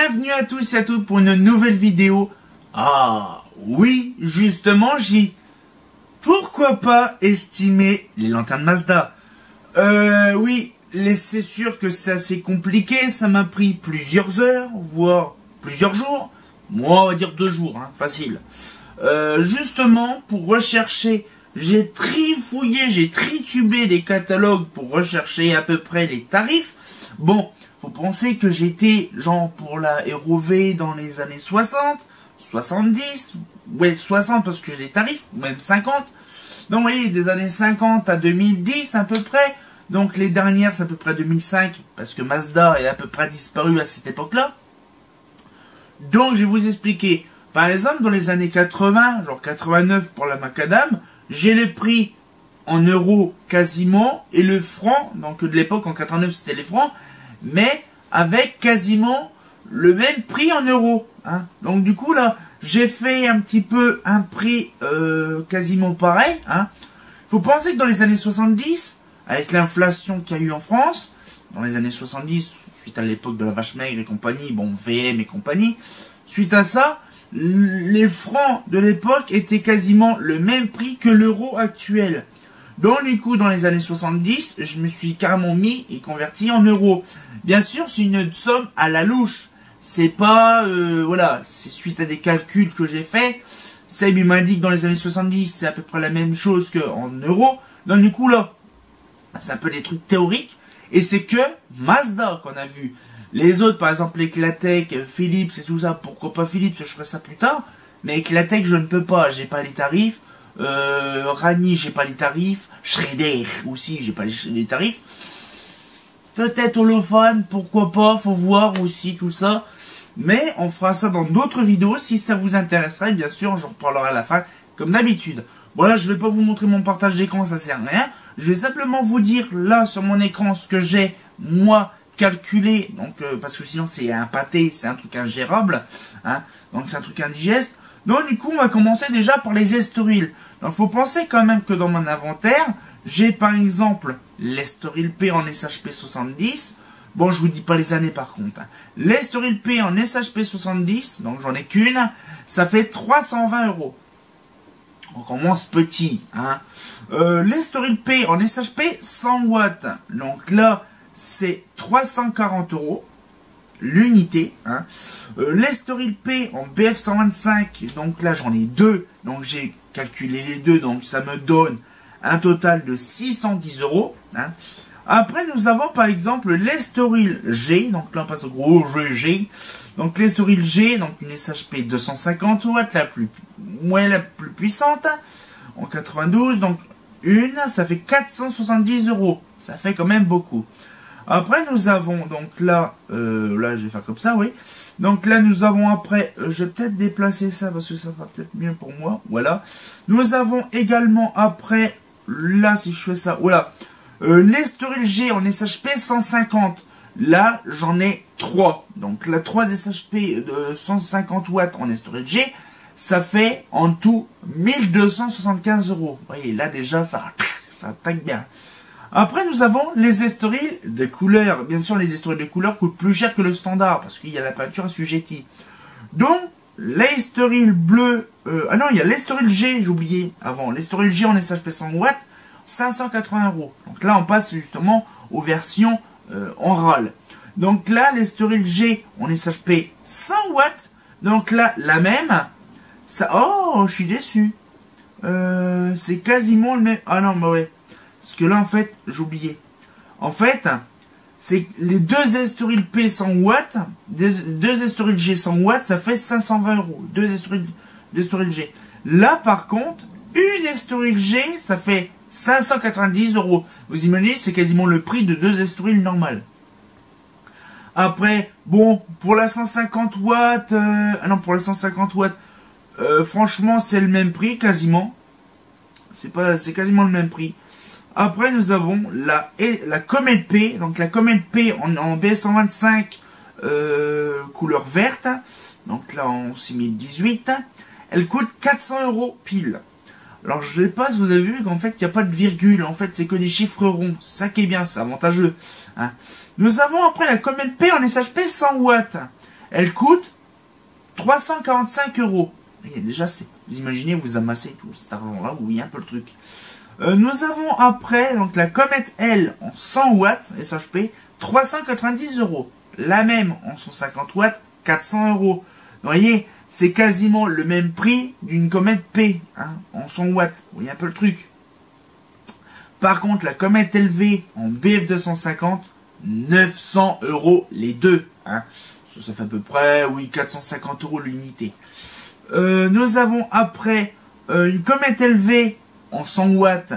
Bienvenue à tous et à toutes pour une nouvelle vidéo. Ah oui, justement, pourquoi pas estimer les lanternes Mazda. Oui, c'est sûr que c'est assez compliqué, ça m'a pris plusieurs heures, voire plusieurs jours. Moi, on va dire 2 jours, hein, facile. Justement, pour rechercher, j'ai trifouillé, j'ai tritubé des catalogues pour rechercher à peu près les tarifs. Bon, faut penser que j'étais, genre, pour la ROV dans les années 60, 70, ouais, 60 parce que j'ai des tarifs, même 50. Donc, vous voyez, des années 50 à 2010 à peu près. Donc, les dernières, c'est à peu près 2005, parce que Mazda est à peu près disparu à cette époque-là. Donc, je vais vous expliquer. Par exemple, dans les années 80, genre 89 pour la Macadam, j'ai le prix en euros quasiment, et le franc, donc de l'époque en 89 c'était les francs, mais avec quasiment le même prix en euros. Hein. Donc du coup là, j'ai fait un petit peu un prix quasiment pareil. Hein. Faut penser que dans les années 70, avec l'inflation qu'il y a eu en France, dans les années 70, suite à l'époque de la vache maigre et compagnie, bon VM et compagnie, suite à ça, les francs de l'époque étaient quasiment le même prix que l'euro actuel. Donc du coup, dans les années 70, je me suis carrément mis et converti en euros. Bien sûr, c'est une somme à la louche. C'est pas, voilà, c'est suite à des calculs que j'ai fait. Seb il m'indique dans les années 70, c'est à peu près la même chose qu'en euros. Donc du coup là, c'est un peu des trucs théoriques. Et c'est que Mazda qu'on a vu. Les autres, par exemple, Eclatec, Philips et tout ça, pourquoi pas Philips, je ferai ça plus tard. Mais Eclatec, je ne peux pas, j'ai pas les tarifs. Rani, j'ai pas les tarifs. Schrader aussi, j'ai pas les tarifs. Peut-être Holophane, pourquoi pas, faut voir aussi tout ça. Mais on fera ça dans d'autres vidéos, si ça vous intéresserait, bien sûr, j'en reparlerai à la fin, comme d'habitude. Bon là, je vais pas vous montrer mon partage d'écran, ça sert à rien. Je vais simplement vous dire, là, sur mon écran, ce que j'ai, moi, calculé. Donc, parce que sinon, c'est un pâté, c'est un truc ingérable. Hein, donc, c'est un truc indigeste. Donc du coup, on va commencer déjà par les Estoril. Donc faut penser quand même que dans mon inventaire, j'ai par exemple l'Estoril P en SHP 70. Bon, je vous dis pas les années par contre. Hein. L'Estoril P en SHP 70, donc j'en ai qu'une, ça fait 320 €. On commence petit. Hein. L'Estoril P en SHP 100 watts. Donc là, c'est 340 €. L'unité, hein. L'Estoril P en BF 125, donc là j'en ai 2, donc j'ai calculé les deux, donc ça me donne un total de 610 €. Hein. Après nous avons par exemple l'Estoril G, donc là on passe au gros G. Donc l'Estoril G, donc une SHP 250 watts, la plus puissante, en 92, donc ça fait 470 €, ça fait quand même beaucoup. Après, nous avons, donc là, là, je vais faire comme ça, oui. Donc là, nous avons après, je vais peut-être déplacer ça, parce que ça sera peut-être mieux pour moi, voilà. Nous avons également après, là, si je fais ça, voilà, l'Estoril G en SHP 150. Là, j'en ai 3. Donc là, 3 SHP de 150 watts en Estoril G, ça fait en tout 1275 €. Vous voyez, là, déjà, ça attaque bien. Après, nous avons les Estoril de couleur. Bien sûr, les Estoril de couleur coûtent plus cher que le standard, parce qu'il y a la peinture assujettie. Donc, l'Estoril bleu... ah non, il y a l'Estoril G, j'ai oublié avant. L'Estoril G en SHP 100 watts, 580 €. Donc là, on passe justement aux versions en râle. Donc là, l'Estoril G en SHP 100 watts. Donc là, la même. Ça... Oh, je suis déçu. C'est quasiment le même... Ah non, bah ouais. Parce que là, en fait, j'ai oublié. En fait, c'est les deux Estoril P 100 watts, deux Estoril G 100 watts, ça fait 520 €. Deux Estoril G. Là, par contre, une Estoril G, ça fait 590 €. Vous imaginez, c'est quasiment le prix de 2 Estoril normales. Après, bon, pour la 150 watts, ah non, pour la 150 watts, franchement, c'est le même prix, quasiment. C'est quasiment le même prix. Après, nous avons la Comet P. Donc, la Comet P en BS125 couleur verte. Donc là, en 6018. Elle coûte 400 € pile. Alors, je sais pas si vous avez vu qu'en fait, il n'y a pas de virgule. En fait, c'est que des chiffres ronds. C'est ça qui est bien, c'est avantageux. Hein. Nous avons après la Comet P en SHP 100 watts. elle coûte 345 euros. Et déjà, vous imaginez, vous amassez tout cet argent-là, oui, un peu le truc. Nous avons après donc la Comet L en 100 watts SHP, 390 euros. La même en 150 watts, 400 euros. Vous voyez, c'est quasiment le même prix d'une Comet P, hein, en 100 watts. Vous voyez un peu le truc. Par contre, la Comet LV en BF250, 900 euros les deux. Hein. Ça fait à peu près, oui, 450 euros l'unité. Nous avons après une Comet LV en 100 watts,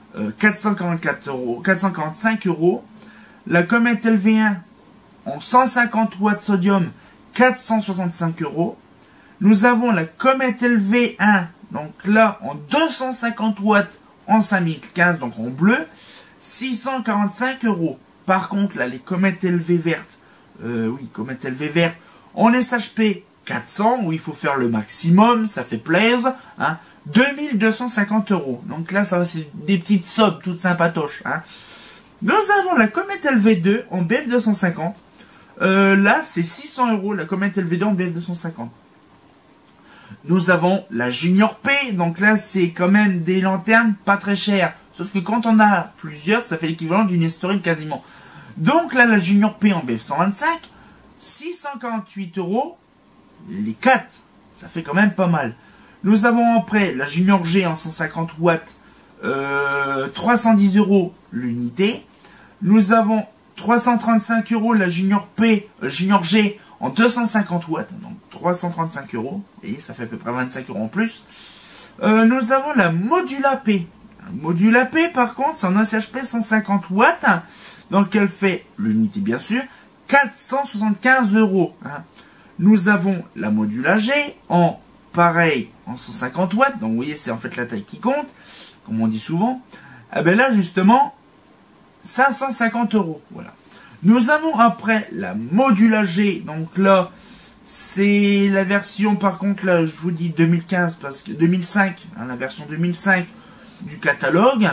445 euros. La Comet LV1 en 150 watts sodium, 465 euros. Nous avons la Comet LV1, donc là, en 250 watts en 5015, donc en bleu, 645 euros. Par contre, là, les Comet LV vertes, oui, Comet LV vert, en SHP 400, où il faut faire le maximum, ça fait plaisir, hein, 2250 euros. Donc là, ça va, c'est des petites sobs toutes sympatoches, hein. Nous avons la Comet LV2 en BF250. Là, c'est 600 euros, la Comet LV2 en BF250. Nous avons la Junior P, donc là, c'est quand même des lanternes pas très chères. Sauf que quand on a plusieurs, ça fait l'équivalent d'une Estoril quasiment. Donc là, la Junior P en BF125, 648 euros, les 4, ça fait quand même pas mal. Nous avons après la Junior G en 150 watts, 310 euros l'unité. Nous avons 335 euros la Junior P, Junior G en 250 watts, donc 335 euros, et ça fait à peu près 25 euros en plus. Nous avons la Modula P. La Modula P, par contre, c'est en SHP 150 watts, donc elle fait l'unité bien sûr, 475 euros. Hein. Nous avons la Modula G en pareil, en 150 watts, donc vous voyez, c'est en fait la taille qui compte, comme on dit souvent. Eh ben là, justement, 550 euros, voilà. Nous avons après la Modula G, donc là, c'est la version, par contre, là, je vous dis 2015, parce que 2005, hein, la version 2005 du catalogue,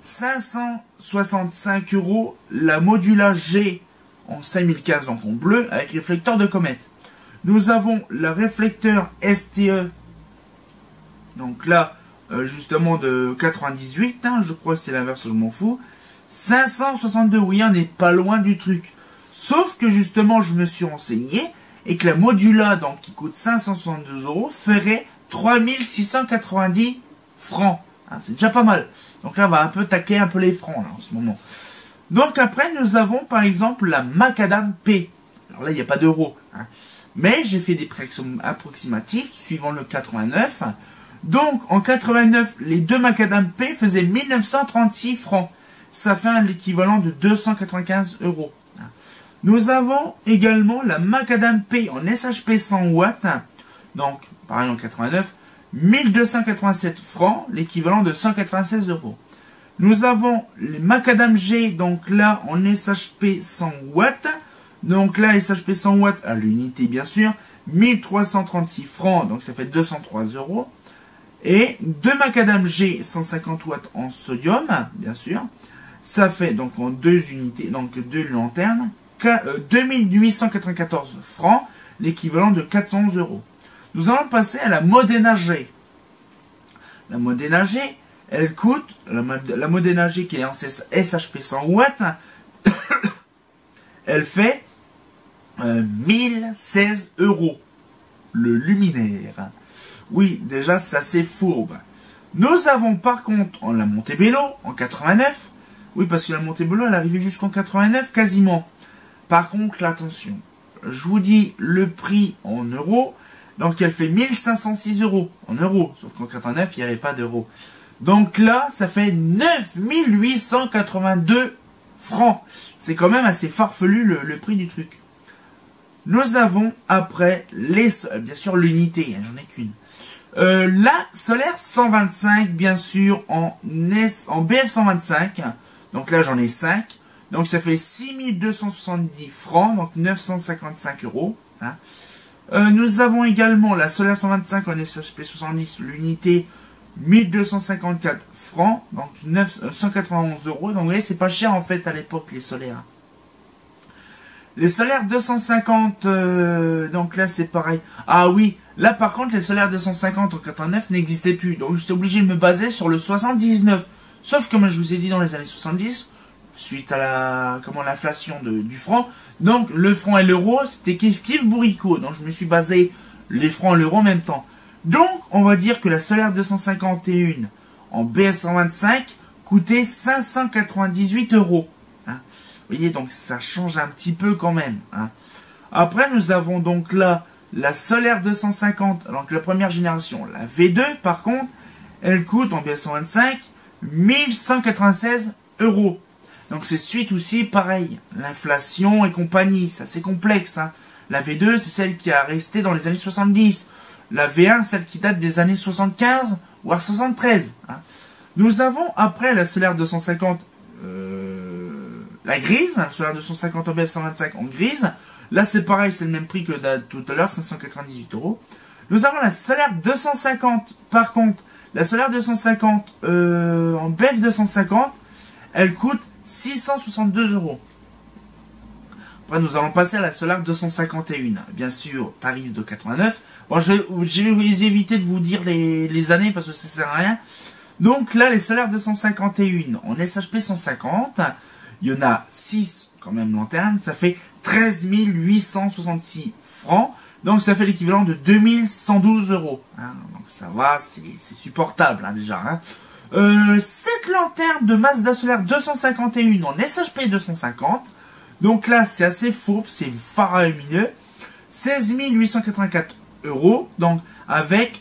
565 euros, la Modula G en 5015, donc en bleu, avec réflecteur de comète. Nous avons le réflecteur STE, donc là, justement de 98, hein, je crois que c'est l'inverse, je m'en fous. 562, oui, on n'est pas loin du truc. Sauf que justement, je me suis renseigné et que la Modula, donc qui coûte 562 euros, ferait 3690 francs. Hein, c'est déjà pas mal. Donc là, on va un peu taquer un peu les francs là, en ce moment. Donc après, nous avons par exemple la Macadam P. Alors là, il n'y a pas d'euros. Hein. Mais j'ai fait des prix approximatifs suivant le 89. Donc en 89, les deux Macadam P faisaient 1936 francs. Ça fait l'équivalent de 295 euros. Nous avons également la Macadam P en SHP 100 watts. Donc, pareil en 89, 1287 francs, l'équivalent de 196 euros. Nous avons les Macadam G, donc là en SHP 100 watts. Donc là, SHP 100 watts à l'unité bien sûr, 1336 francs, donc ça fait 203 euros. Et deux Macadam G 150 watts en sodium, bien sûr. Ça fait donc en deux unités, donc deux lanternes, 2894 francs, l'équivalent de 411 euros. Nous allons passer à la Modena G. La Modena G, elle coûte, la Modena G qui est en SHP 100 watts, elle fait 1016 euros. Le luminaire. Oui, déjà, c'est assez fourbe. Nous avons par contre en la Montebello en 89. Oui, parce que la Montebello, elle arrivait jusqu'en 89 quasiment. Par contre, là, attention. Je vous dis le prix en euros. Donc, elle fait 1506 euros en euros. Sauf qu'en 89, il n'y avait pas d'euros. Donc là, ça fait 9882 francs. C'est quand même assez farfelu le prix du truc. Nous avons après les, bien sûr l'unité, hein, j'en ai qu'une. La Solaire 125, bien sûr, en BF 125. Donc là, j'en ai 5. Donc ça fait 6270 francs, donc 955 euros. Hein. Nous avons également la Solaire 125 en SHP 70, l'unité 1254 francs, donc 191 euros. Donc vous voyez, c'est pas cher en fait à l'époque les solaires. Les solaires 250, donc là c'est pareil. Ah oui, là par contre les solaires 250 en 89 n'existaient plus. Donc j'étais obligé de me baser sur le 79. Sauf comme je vous ai dit dans les années 70, suite à l'inflation du franc. Donc le franc et l'euro, c'était kiff bourricot. Donc je me suis basé les francs et l'euro en même temps. Donc on va dire que la solaire 251 en BS125 coûtait 598 euros. Vous voyez, donc ça change un petit peu quand même. Hein. Après, nous avons donc là la solaire 250, donc la première génération. La V2, par contre, elle coûte en BS125 1196 euros. Donc c'est suite aussi, pareil, l'inflation et compagnie, ça c'est complexe. Hein. La V2, c'est celle qui a resté dans les années 70. La V1, celle qui date des années 75, voire 73. Hein. Nous avons après la solaire 250, la grise, la solaire 250 en BF125 en grise. Là c'est pareil, c'est le même prix que tout à l'heure, 598 euros. Nous avons la solaire 250, par contre, la solaire 250 en BF250, elle coûte 662 euros. Après, nous allons passer à la solaire 251. Bien sûr, tarif de 89. Bon, je vais éviter de vous dire les années parce que ça sert à rien. Donc là, les solaires 251 en SHP 150, il y en a 6 quand même lanternes. Ça fait 13 866 francs. Donc ça fait l'équivalent de 2112 euros. Hein. Donc ça va, c'est supportable hein, déjà. Hein. Cette lanterne de Mazda solaire 251 en SHP 250. Donc là, c'est assez fourbe, c'est faramineux. 16 884 euros, donc avec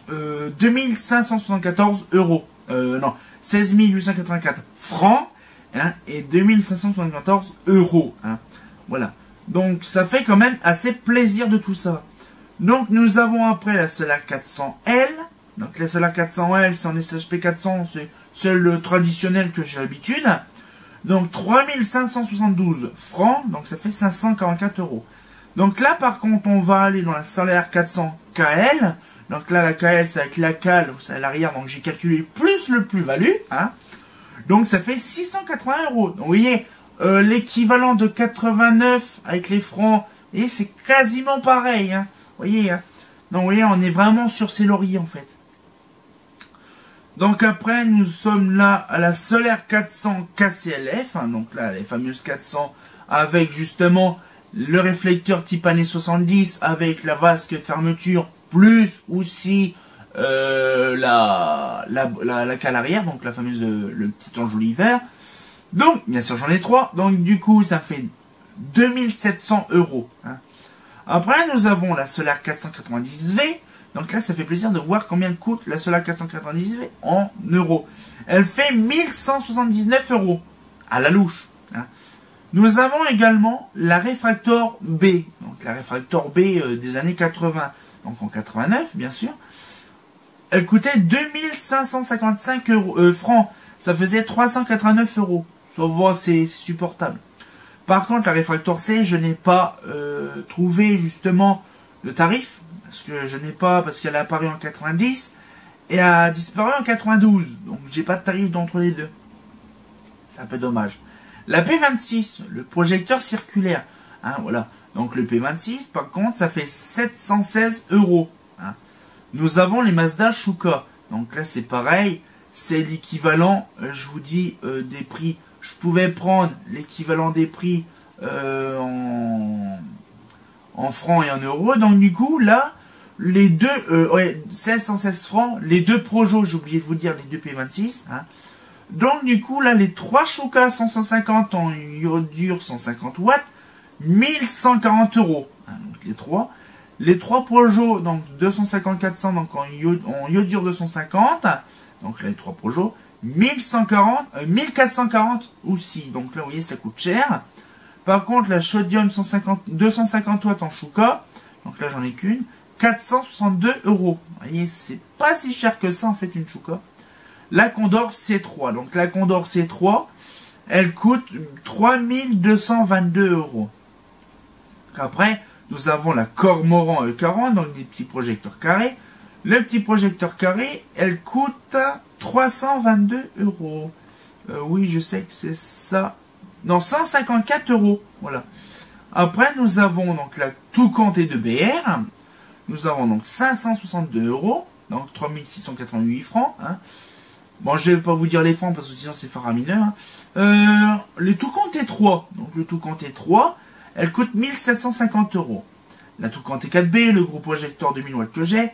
2574 euros. Non, 16 884 francs hein, et 2574 euros. Hein. Voilà. Donc ça fait quand même assez plaisir de tout ça. Donc nous avons après la Solar 400L. Donc la Solar 400L, c'est en SHP 400, c'est le traditionnel que j'ai l'habitude. Donc 3572 francs, donc ça fait 544 euros. Donc là par contre on va aller dans la Solar 400 KL. Donc là la KL c'est avec la cale, c'est à l'arrière, donc j'ai calculé plus le plus-value. Hein. Donc ça fait 680 euros. Donc vous voyez, l'équivalent de 89 avec les francs, et c'est quasiment pareil. Hein. Vous voyez, hein. Donc vous voyez, on est vraiment sur ces lauriers en fait. Donc après, nous sommes là à la Solaire 400 KCLF, hein, donc là, les fameuses 400, avec justement le réflecteur type années 70, avec la vasque de fermeture, plus aussi la cale arrière, donc la fameuse, le petit enjoli vert. Donc, bien sûr, j'en ai 3, donc du coup, ça fait 2700 euros. Hein. Après, nous avons la Solaire 490V. Donc là, ça fait plaisir de voir combien coûte la Solar 490V en euros. Elle fait 1179 euros à la louche. Hein. Nous avons également la Refractor B. Donc la Refractor B des années 80. Donc en 89, bien sûr. Elle coûtait 2555 francs. Ça faisait 389 euros. Ça va, c'est supportable. Par contre, la Refractor C, je n'ai pas trouvé justement le tarif. Parce que je n'ai pas, parce qu'elle a apparu en 90 et a disparu en 92. Donc j'ai pas de tarif d'entre les deux. C'est un peu dommage. La P26, le projecteur circulaire. Hein, voilà. Donc le P26, par contre, ça fait 716 euros. Hein. Nous avons les Mazda Shuka. Donc là c'est pareil. C'est l'équivalent, je vous dis, des prix. Je pouvais prendre l'équivalent des prix en francs et en euros. Donc du coup, là, les deux, 1616 francs, les deux Projo, j'ai oublié de vous dire, les deux P26. Hein. Donc du coup, là, les trois Shuka 150 en iodure 150 watts, 1140 euros. Hein, donc les trois. Les trois Projo, donc 250-400, donc en iodure 250. Donc là, les trois Projo, 1440 aussi. Donc là, vous voyez, ça coûte cher. Par contre, la Shodium 250 watts en Shuka, donc là, j'en ai qu'une, 462 euros. Vous voyez, c'est pas si cher que ça, en fait, une Shuka. La Condor C3. Donc, la Condor C3, elle coûte 3222 euros. Après, nous avons la Cormoran E40, donc des petits projecteurs carrés. Le petit projecteur carré, elle coûte 322 euros. Oui, je sais que c'est ça. Non, 154 euros. Voilà. Après, nous avons donc la Toucan T2BR. Nous avons donc 562 €, donc 3688 francs. Hein. Bon, je vais pas vous dire les francs parce que sinon c'est faramineux. Hein. Les Toucan T3. Donc le Toucan T3, elle coûte 1750 €. La Toucan T4B, le gros projecteur de 1000 watts que j'ai,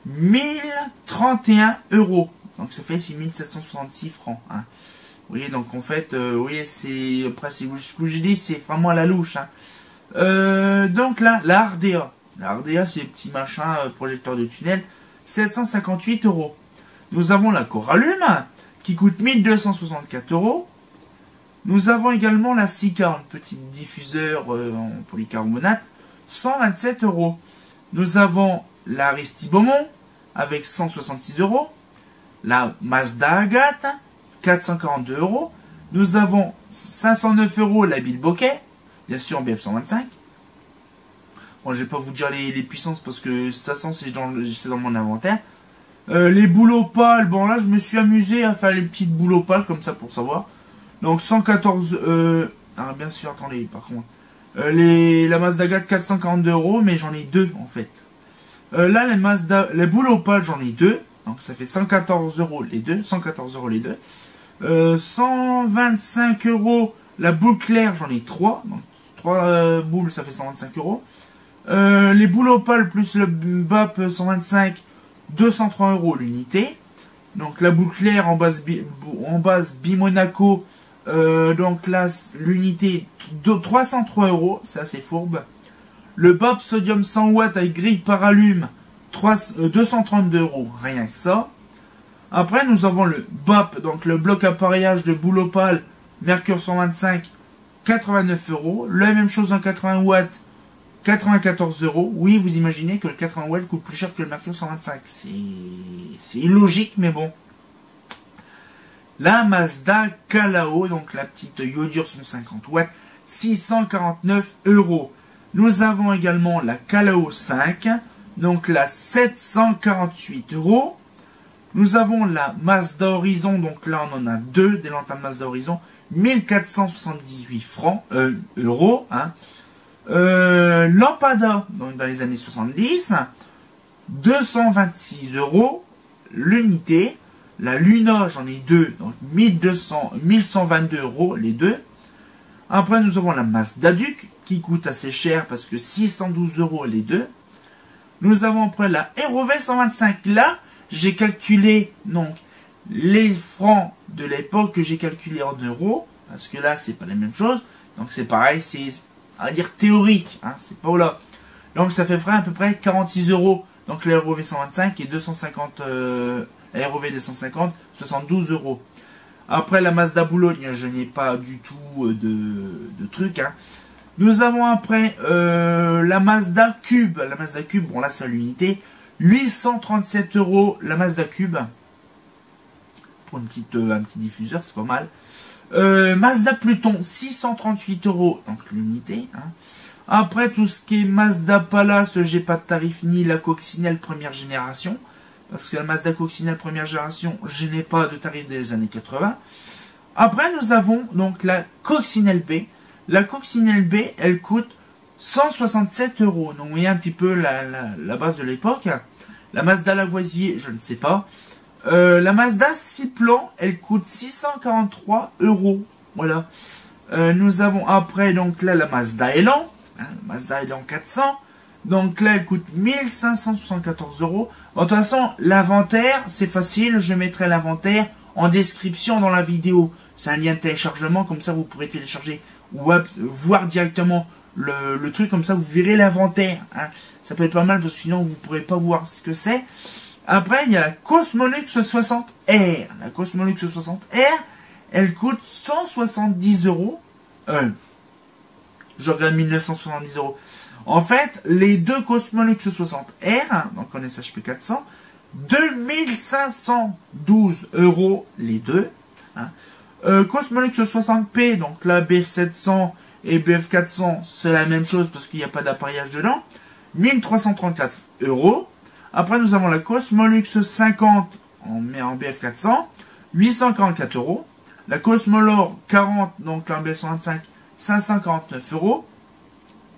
1031 €. Donc ça fait 6766 francs. Hein. Vous voyez, donc en fait, vous voyez, c'est après c'est ce que je dis, c'est vraiment à la louche. Hein. Donc là, la RDA. La RDA, c'est le petit machin projecteur de tunnel, 758 €. Nous avons la Coralume, qui coûte 1264 €. Nous avons également la Sika, un petit diffuseur en polycarbonate, 127 €. Nous avons la Aristi-Beaumont, avec 166 €. La Mazda Agathe, 442 €. Nous avons 509 € la Bilboquet, bien sûr en BF125. Bon, je vais pas vous dire les puissances parce que de toute façon c'est dans mon inventaire. Les boules opales, bon là je me suis amusé à faire les petites boules opales comme ça pour savoir. Donc 114, bien sûr, attendez, par contre. La Mazda Agathe 442 €, mais j'en ai deux en fait. Là les boules opales j'en ai deux, donc ça fait 114 € les deux, 114 € les deux. 125 € la boule claire, j'en ai trois, donc 3 boules ça fait 125 €. Les boules opales plus le BAP 125, 203 € l'unité. Donc la boule claire en base Bimonaco, donc là l'unité 303 €, c'est assez fourbe. Le BAP sodium 100 watts avec grille paralume, 232 €, rien que ça. Après nous avons le BAP, donc le bloc appareillage de boule opale Mercure 125, 89 €. La même chose en 80 watts, 94 €. Oui, vous imaginez que le 80 watts coûte plus cher que le Mercure 125. C'est illogique, mais bon. La Mazda Calao, donc la petite Yodur 150 watts, 649 €. Nous avons également la Calao 5, donc la 748 €. Nous avons la Mazda Horizon, donc là on en a deux, des lanternes Mazda Horizon, 1478 €. Hein. Lampada, donc dans les années 70, 226 € l'unité. La Luna, j'en ai deux, donc 1122 € les deux. Après, nous avons la Mazda Duke, qui coûte assez cher parce que 612 € les deux. Nous avons après la ROV 125. Là, j'ai calculé donc les francs de l'époque que j'ai calculé en euros, parce que là, c'est pas la même chose. Donc c'est pareil, c'est à dire théorique, hein, c'est pas là. Donc ça fait à peu près 46 €. Donc la ROV 125 et 250, la ROV 250, 72 €. Après la Mazda Boulogne, je n'ai pas du tout de trucs. Hein. Nous avons après la Mazda Cube. La Mazda Cube, bon là c'est l'unité. 837 € la Mazda Cube. Pour un petit diffuseur, c'est pas mal. Mazda Pluton, 638 €, donc l'unité. Hein. Après, tout ce qui est Mazda Palace, j'ai pas de tarif ni la coccinelle première génération. Parce que la Mazda coccinelle première génération, je n'ai pas de tarif des années 80. Après, nous avons donc la coccinelle B. La coccinelle B, elle coûte 167 €. Donc, vous voyez un petit peu la base de l'époque. La Mazda Lavoisier, je ne sais pas. La Mazda 6 plans, elle coûte 643 €. Voilà. Nous avons après, donc là, la Mazda Elan. Hein, la Mazda Elan 400. Donc là, elle coûte 1574 €. Bon, de toute façon, l'inventaire, c'est facile. Je mettrai l'inventaire en description dans la vidéo. C'est un lien de téléchargement. Comme ça, vous pourrez télécharger ou voir directement le truc. Comme ça, vous verrez l'inventaire. Hein. Ça peut être pas mal parce que sinon, vous ne pourrez pas voir ce que c'est. Après, il y a la Cosmolux 60R. La Cosmolux 60R, elle coûte 170 €. Je regarde 1970 €. En fait, les deux Cosmolux 60R, donc en SHP 400, 2512 € les deux. Hein. Cosmolux 60P, donc la BF700 et BF400, c'est la même chose parce qu'il n'y a pas d'appareillage dedans. 1334 €. Après, nous avons la Cosmolux 50 en BF400, 844 €. La Cosmolor 40, donc la BF125, 549 €.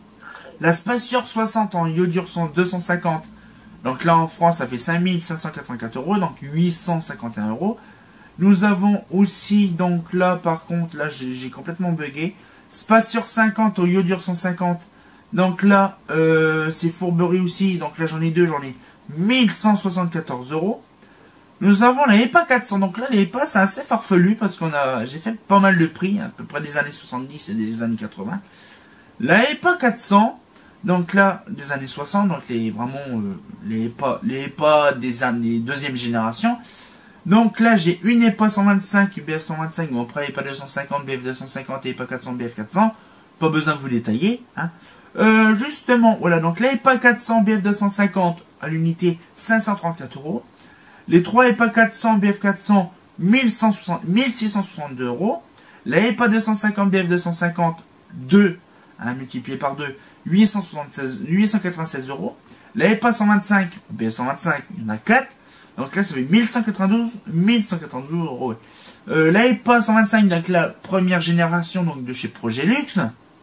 La Spacer 60 en iodure 250. Donc là, en France, ça fait 5584 €, donc 851 €. Nous avons aussi, donc là, par contre, là, j'ai complètement bugué. Spacer 50 au iodure 150. Donc là, c'est fourberie aussi. Donc là, j'en ai deux, j'en ai 1174 €. Nous avons la EPA 400. Donc là, les EPA, c'est assez farfelu parce j'ai fait pas mal de prix, à peu près des années 70 et des années 80. La EPA 400, donc là, des années 60, donc les EPA des années deuxième génération. Donc là, j'ai une EPA 125, BF 125, bon après EPA 250, BF 250 et EPA 400, BF 400. Pas besoin de vous détailler, hein. Justement, voilà, donc la EPA 400, BF 250 à l'unité, 534 €. Les 3 EPA 400, BF 400, 1662 €. La EPA 250, BF 250, 2, hein, multiplié par 2, 896 €. La EPA 125, BF 125, il y en a 4. Donc là, ça fait 1192 €. Ouais. La EPA 125, donc la première génération donc de chez Progelux.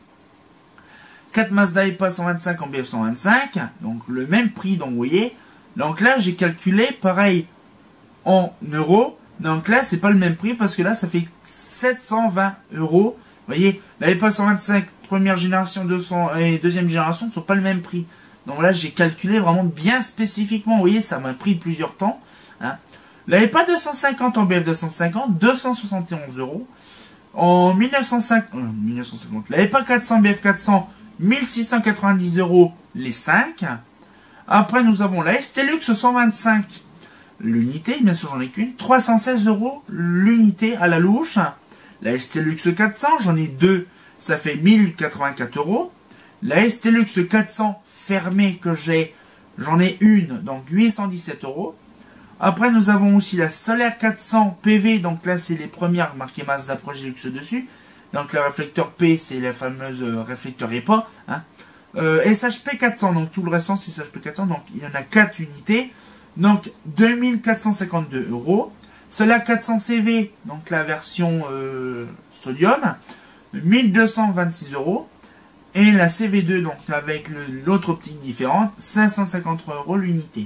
4 Mazda EPA 125 en BF 125. Donc le même prix, donc vous voyez. Donc là, j'ai calculé pareil en euros. Donc là, c'est pas le même prix parce que là, ça fait 720 €. Vous voyez, la EPA 125, première génération 200 et deuxième génération ne sont pas le même prix. Donc là, j'ai calculé vraiment bien spécifiquement. Vous voyez, ça m'a pris plusieurs temps. Hein. La EPA 250 en BF 250, 271 €. En 1950, la EPA 400 BF 400, 1690 € les 5. Après, nous avons la STLux 125. L'unité, bien sûr, j'en ai qu'une. 316 € l'unité à la louche. La STLux 400, j'en ai deux. Ça fait 1084 €. La STLux 400 fermée que j'en ai une, donc 817 €. Après, nous avons aussi la Solaire 400 PV. Donc là, c'est les premières marquées Mazda Progelux dessus. Donc le réflecteur P, c'est la fameuse réflecteur EPA. Hein. SHP 400, donc tout le restant, c'est SHP 400. Donc il y en a 4 unités. Donc 2452 €. Solaire 400 CV, donc la version sodium, 1226 €. Et la CV2, donc avec l'autre optique différente, 553 € l'unité.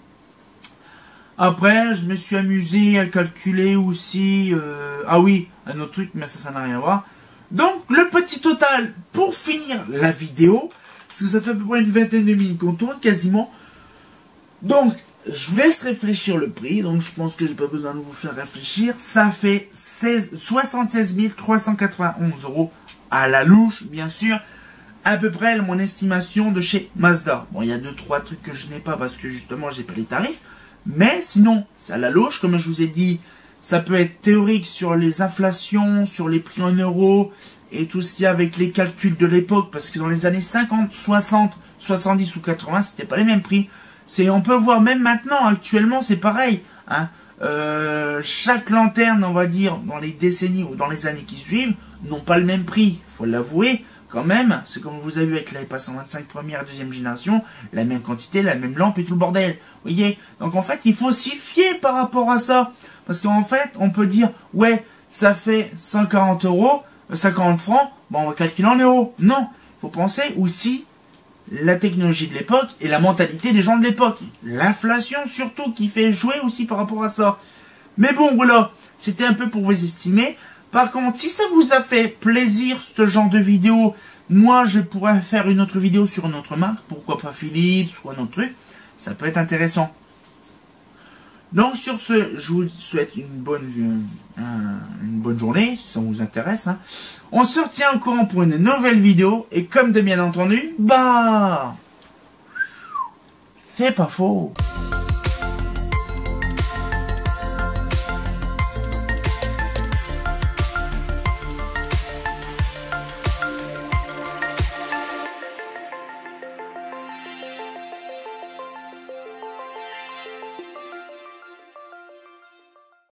Après, je me suis amusé à calculer aussi... ah oui, un autre truc, mais ça n'a rien à voir. Donc, le petit total, pour finir la vidéo, parce que ça fait à peu près une vingtaine de minutes qu'on tourne, quasiment. Donc, je vous laisse réfléchir le prix, donc je pense que j'ai pas besoin de vous faire réfléchir. Ça fait 76 391 € à la louche, bien sûr. À peu près mon estimation de chez Mazda. Bon, il y a 2-3 trucs que je n'ai pas parce que justement j'ai pas les tarifs. Mais sinon, c'est à la louche, comme je vous ai dit, ça peut être théorique sur les inflations, sur les prix en euros et tout ce qu'il y a avec les calculs de l'époque, parce que dans les années 50, 60, 70 ou 80, c'était pas les mêmes prix. On peut voir même maintenant, actuellement, c'est pareil. Hein. Chaque lanterne, on va dire, dans les décennies ou dans les années qui suivent, n'ont pas le même prix. Faut l'avouer. Quand même, c'est comme vous avez vu avec la EPA 125 première et deuxième génération, la même quantité, la même lampe et tout le bordel. Vous voyez? Donc en fait, il faut s'y fier par rapport à ça. Parce qu'en fait, on peut dire, ouais, ça fait 140 €, 50 francs, bon, on va calculer en euros. Non, il faut penser aussi la technologie de l'époque et la mentalité des gens de l'époque. L'inflation surtout qui fait jouer aussi par rapport à ça. Mais bon, voilà, c'était un peu pour vous estimer. Par contre, si ça vous a fait plaisir, ce genre de vidéo, moi, je pourrais faire une autre vidéo sur une autre marque. Pourquoi pas Philips ou un autre truc. Ça peut être intéressant. Donc, sur ce, je vous souhaite une bonne journée, si ça vous intéresse. Hein. On se retient au courant pour une nouvelle vidéo. Et comme de bien entendu, bah... c'est pas faux.